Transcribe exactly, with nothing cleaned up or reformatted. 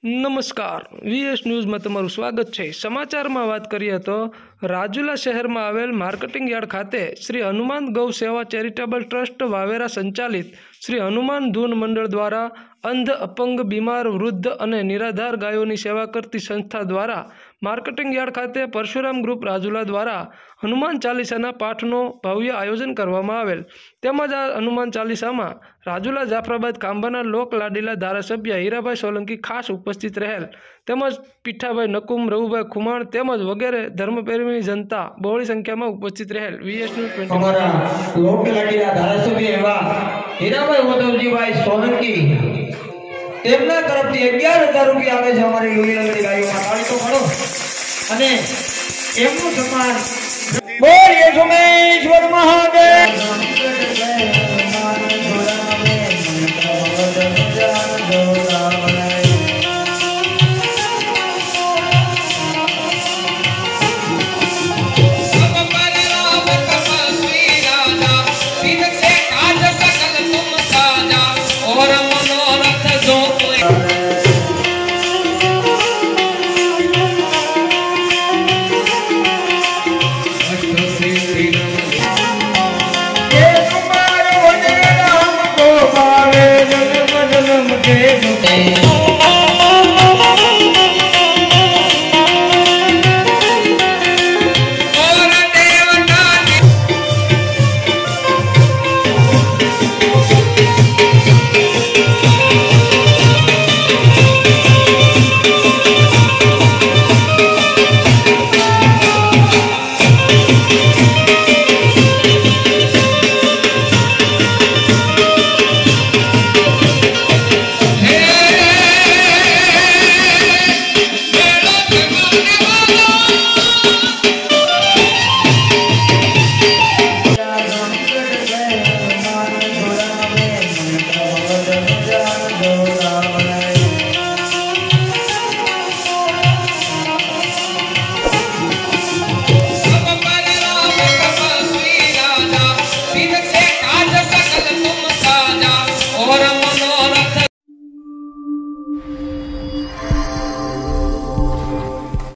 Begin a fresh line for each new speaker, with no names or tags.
नमस्कार VS news में तमारुं स्वागत है। समाचार में बात करिए तो રાજુલા शहर में आवेल मार्केटिंग यार्ड खाते श्री हनुमान गौ सेवा चेरिटेबल ट्रस्ट वावेरा संचालित श्री हनुमान धून मंडल द्वारा अंध अपंग बीमार वृद्ध और निराधार गायों की सेवा करती संस्था द्वारा मार्केटिंग यार्ड खाते परशुराम ग्रुप રાજુલા द्वारा हनुमान चालीसा पाठनो भव्य आयोजन करवामां आवेल। तेमज आ हनुमान चालीसा में રાજુલા जाफराबाद खांभाना लोक लाडीला धारासभ्य हीराभाई सोलंकी खास उपस्थित रहेल। तेमज पीठाभाई नकुम रघुभाई खुमाण तेमज वगैरह धर्मप्रेमी जनता बहोળી संख्या में उपस्थित रहेल। वीएस न्यूज़
हमारा लोक लाडीला धारासभ्य एवा हीराभाई उद्धवजीभाई सोलंकी તેમના તરફથી અગિયાર હજાર રૂપિયા આવે છે અમારી લોહી લંગડી ગાયોમાં તાળી તો પાડો અને એમનું સન્માન બોલીએ સોમેશ્વર મહાદેવ। Hey